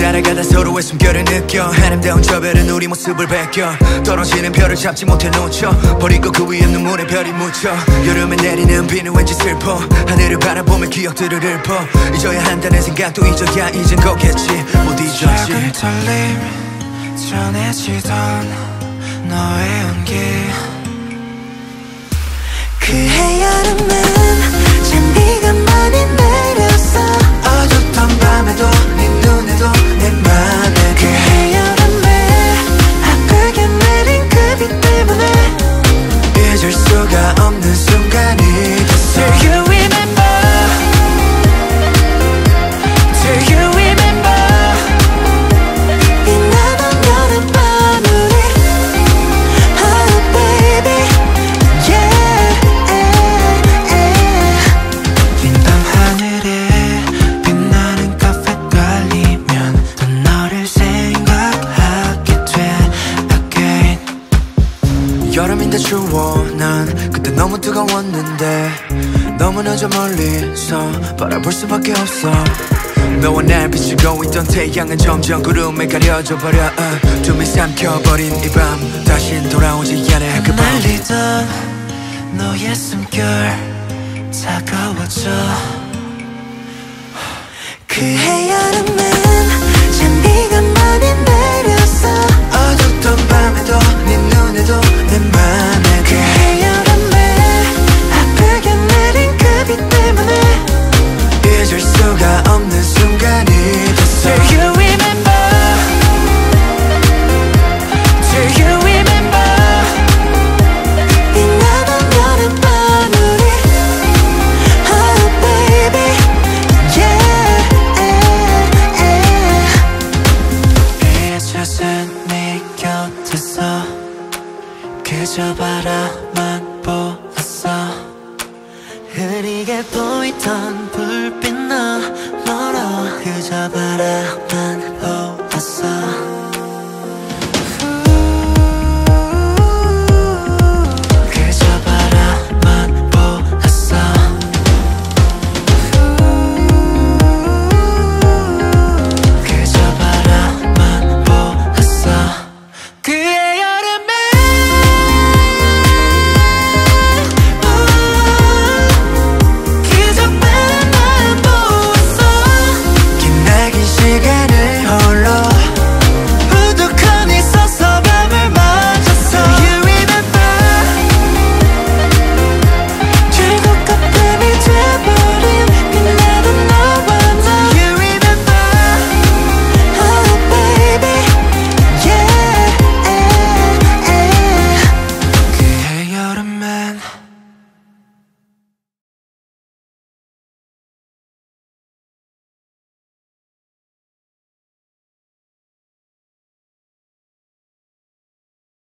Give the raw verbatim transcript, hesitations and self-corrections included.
따라가다 서로의 숨결을 느껴 한음다운 저 별은 우리 모습을 베껴 떨어지는 별을 잡지 못해 놓쳐 버리고 그 위에 눈물에 별이 묻혀 여름에 내리는 비는 왠지 슬퍼 하늘을 바라보며 기억들을 읊어 잊어야 한다는 생각도 잊어야 잊은 거겠지 못 잊었지 작은 떨림 전해지던 너의 온기 그해 여름은 참 비가 많이 내렸어 어둡던 밤에도 네 눈에도 내 맘에 그해 여름에 아프게 내린 그 비 때문에 잊을 수가 없는 순간이 됐어 Do you remember? Do you remember? 빛나던 여름밤 우리 Oh baby Yeah 빈 밤 하늘에 빛나는 카페 깔리면 또 너를 생각하게 돼 again 여름인데 추워 난 그때 너무 뜨거웠는데 너무 늦어 멀리서 바라볼 수밖에 없어 너와 날 비추고 있던 태양은 점점 구름에 가려져 버려 uh, 숨이 삼켜버린 이 밤 다신 돌아오지 않을 그 밤 날리던 너의 숨결 차가워져 그해 여름은 참 비가 많이 내렸어 어둡던 밤에도 네 눈에도 내 맘에 그해 여름에 아프게 내린 그 비 때문에 잊을 수가 없는 순간이 됐어 Do you remember? Do you remember? 빛나던 여름밤 우리 Oh baby Yeah 비에 젖은 네 곁에서 그저 바라만 보았어 흐리게 보이던